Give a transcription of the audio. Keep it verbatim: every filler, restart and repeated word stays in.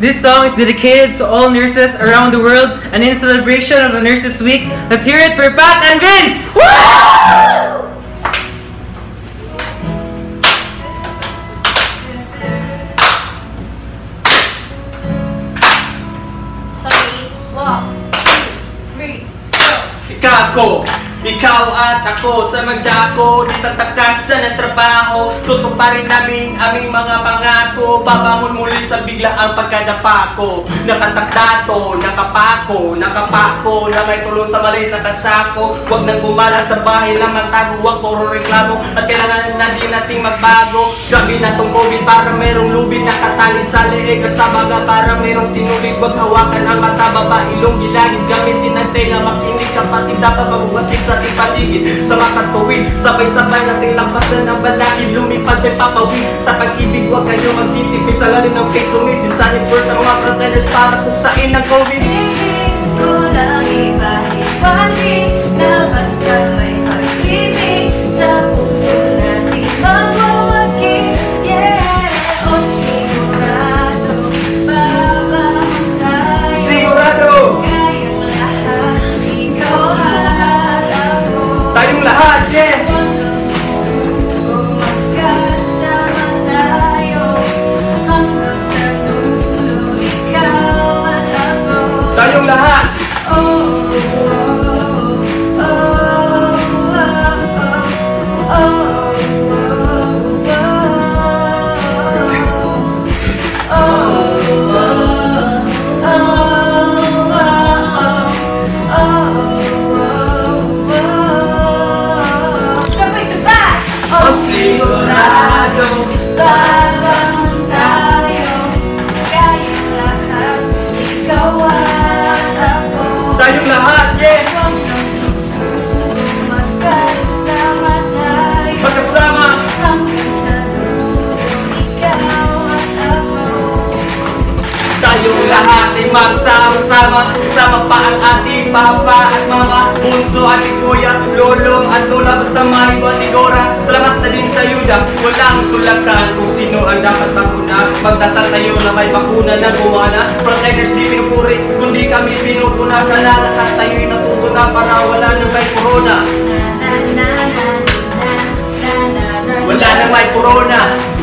This song is dedicated to all nurses around the world and in celebration of the Nurses Week. Let's hear it for Pat and Vince! Woo! Ikaw, ikaw at ako sa magdako, di tatakasan ang trabaho, tutuparin namin aming mga pangako, babangon muli sa bigla ang pagkadapa ko. Nakatakdato, nakapako, nakapako, na may tulong sa maliit na kasako. Huwag nang gumala sa bahay lang magtago, ang puro reklamo, at kailangan na din nating magbago. Gabi na tong COVID para merong lubid, nakatali sa leeg at sa baga para merong sinulid. Huwag hawakan ang mata, baba, ilong, gilagid, gamitin ang tenga, makinig kapatid, dapat mabubasit sa ating paligid. Sa makatuwid, sabay-sabay natin lampasan ang balakid, lumipad sa papawid. Sa pag-ibig, huwag kayo magtitipid sa lalim ng faith. Sumisim sa network sa mga frontliners para puksain ng COVID. Ibig ko lang ipahiwatig na basta may pag-ibig sa puso natin magwawagi. Yeah, o sigurado, babahong tayo. Sigurado! Kayang lahat, ikaw at ako. Tayong lahat, yeah! Hanggang susuko, magkasama tayo. Hanggang sa dulo, ikaw at ako. Tayong lahat! Oh, oh, oh, oh, oh, sabay-sabay! O sigurado, babangon tayo. Kayang lahat, ikaw at ako. tayong lahat, yeah! Hanggang susuko, magkasama tayo. Magkasama! Hanggang sa dulo, ikaw at ako. Tayong lahat ay magsama-sama, kasama pa ang ating papa at mama, bunso, ating kuya, lolo at lola, basta marigo at igora. Salamat na din sa yuda, walang tulakan kung sino ang dapat bakuna. Magdasal tayo na may bakuna na gumana. Frontliners di pinupuri, kundi kami pinupuna. Sana lahat tayo'y natutunan para wala na may corona. Na na na na na na na na. Wala na may corona.